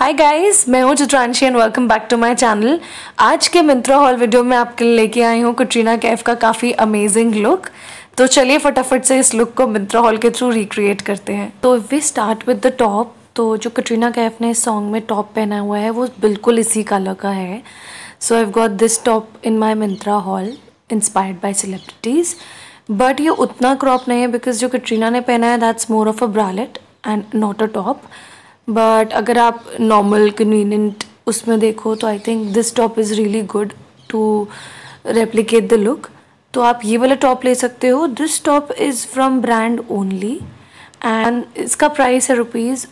हाय guys, मैं हूँ Chitranshi and welcome back to my channel. आज के मिंत्रा हॉल वीडियो में आपके लिए लेके आई हूँ कटरीना कैफ का काफ़ी अमेजिंग लुक। तो चलिए फटाफट से इस लुक को मिंत्रा हॉल के थ्रू रिक्रिएट करते हैं। तो we start with the top. तो जो कटरीना कैफ ने इस सॉन्ग में टॉप पहना हुआ है वो बिल्कुल इसी कलर का है। So I have got this top in my Myntra haul inspired by celebrities. But ये उतना क्रॉप नहीं है बिकॉज जो कटरीना ने पहना है that's more of a bralette and not a top. But अगर आप नॉर्मल कन्वीनियंट उसमें देखो तो I think this top is really good to replicate the look. तो आप ये वाला टॉप ले सकते हो। This top is from brand Only and इसका प्राइस है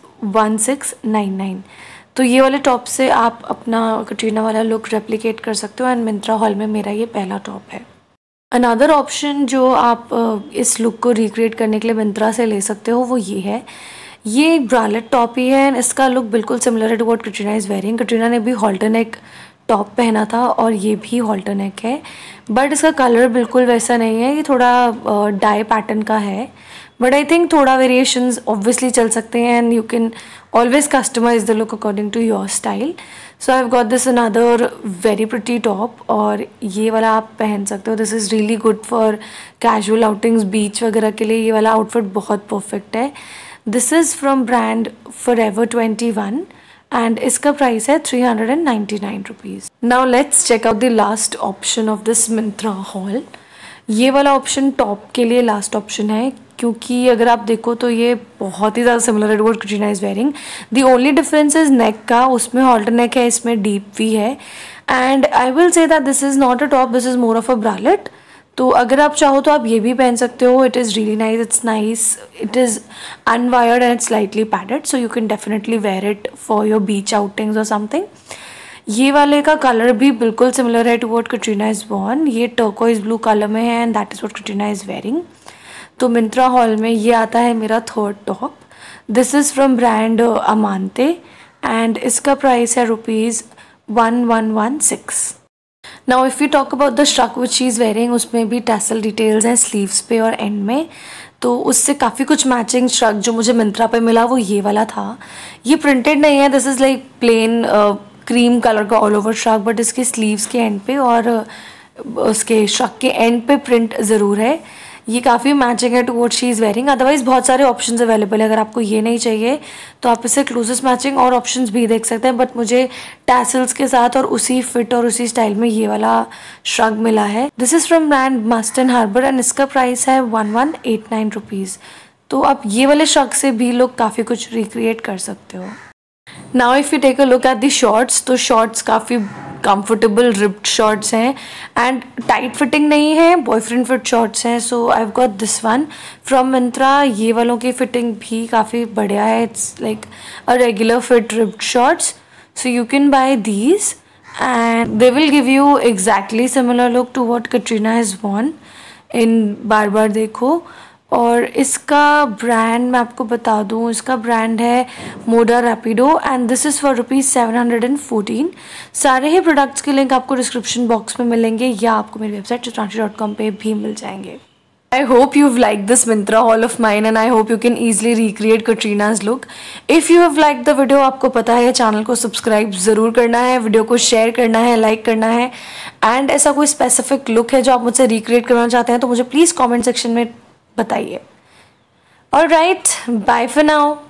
₹1699। तो ये वाले टॉप से आप अपना कटरीना वाला लुक रेप्लिकेट कर सकते हो एंड मिंत्रा हॉल में मेरा ये पहला टॉप है। अनदर ऑप्शन जो आप इस लुक को रिक्रिएट करने के लिए मिंत्रा से ले सकते हो वो ये है। ये एक ब्रालेट टॉप ही है एंड इसका लुक बिल्कुल सिमिलर है to what Katrina is wearing. Katrina ने भी हॉल्टर नेक टॉप पहना था और ये भी हॉल्टर नेक है, बट इसका कलर बिल्कुल वैसा नहीं है। ये थोड़ा डाई पैटर्न का है, बट आई थिंक थोड़ा वेरिएशंस ऑब्वियसली चल सकते हैं and you can always customize the look according to your style. So I have got this another very pretty top और ये वाला आप पहन सकते हो। This is really good for casual outings, beach वगैरह के लिए ये वाला आउटफिट बहुत परफेक्ट है। This is from brand Forever 21 and इसका प्राइस है ₹399। Now let's check out the last option of this Myntra haul. ये वाला ऑप्शन टॉप के लिए लास्ट ऑप्शन है क्योंकि अगर आप देखो तो ये बहुत ही ज़्यादा सिमिलर है to what Katrina is wearing. The only difference is neck का, उसमें हॉल्टर नेक है, इसमें डीप वी है। And I will say that this is not a top, this is more of a bralette. तो अगर आप चाहो तो आप ये भी पहन सकते हो। It is really nice, it's nice, it is unwired and it's slightly padded, so you can definitely wear it for your beach outings और समथिंग। ये वाले का कलर भी बिल्कुल सिमिलर है to what Katrina is worn. ये टर्कोइज ब्लू कलर में है and that is what Katrina is wearing. तो मिंत्रा हॉल में ये आता है मेरा third top. This is from brand अमांते and इसका प्राइस है ₹1116। Now if you talk about the shrug which she is wearing, उसमें भी टैसल डिटेल्स हैं स्लीव्स पे और एंड में। तो उससे काफ़ी कुछ मैचिंग श्रग जो मुझे मिंत्रा पे मिला वो ये वाला था। ये प्रिंटेड नहीं है, this is like plain cream colour का ऑल ओवर श्रग, बट इसके स्लीव्स के एंड पे और उसके श्रग के एंड पे प्रिंट ज़रूर है। ये काफ़ी मैचिंग है to what she is wearing. Otherwise बहुत सारे ऑप्शंस अवेलेबल है, अगर आपको ये नहीं चाहिए तो आप इससे क्लोजेस्ट मैचिंग और ऑप्शंस भी देख सकते हैं। बट मुझे टैसल्स के साथ और उसी फिट और उसी स्टाइल में ये वाला श्रग मिला है। This is from brand Mast and Harbour एंड इसका प्राइस है ₹1189। तो आप ये वाले श्रग से भी लोग काफ़ी कुछ रिक्रिएट कर सकते हो। Now if you take a look at the shorts, तो शॉर्ट्स काफ़ी कंफर्टेबल रिप्ड शॉर्ट्स हैं एंड टाइट फिटिंग नहीं है, बॉयफ्रेंड फिट शॉर्ट्स हैं। So I have got this one from Myntra. ये वालों की फिटिंग भी काफ़ी बढ़िया है, it's like a regular fit ripped shorts. So you can buy these and they will give you exactly similar look to what Katrina has वर्न इन बार बार देखो। और इसका ब्रांड मैं आपको बता दूँ, इसका ब्रांड है Moda Rapido and this is for ₹714। सारे ही प्रोडक्ट्स के लिंक आपको डिस्क्रिप्शन बॉक्स में मिलेंगे या आपको मेरी वेबसाइट चित्रांशी.com पे भी मिल जाएंगे। I hope you've liked this Myntra haul of mine and I hope you can easily recreate Katrina's look. If you have liked the video, आपको पता है चैनल को सब्सक्राइब ज़रूर करना है, वीडियो को शेयर करना है, लाइक करना है एंड ऐसा कोई स्पेसिफिक लुक है जो आप मुझसे रिक्रिएट करना चाहते हैं तो मुझे प्लीज़ कमेंट सेक्शन में बताइए। Alright, bye for now.